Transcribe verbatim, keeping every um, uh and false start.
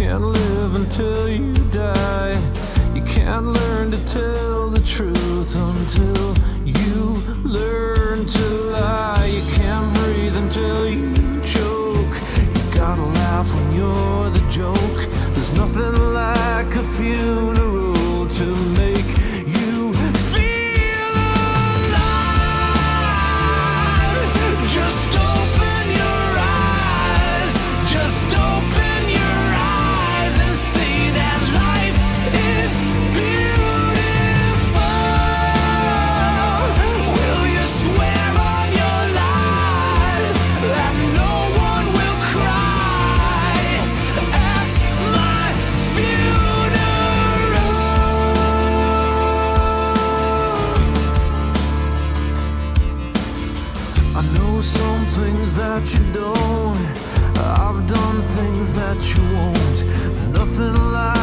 can't live until you die. You can't learn to tell the truth until you learn to lie. You can't breathe until you choke. You gotta laugh when you're the joke. There's nothing like a funeral to make you feel alive. Just open your eyes. Just open your eyes and see that life is beautiful. Will you swear on your life that no one will cry at my funeral? I know some things that you don't. I've done things that you won't. There's nothing like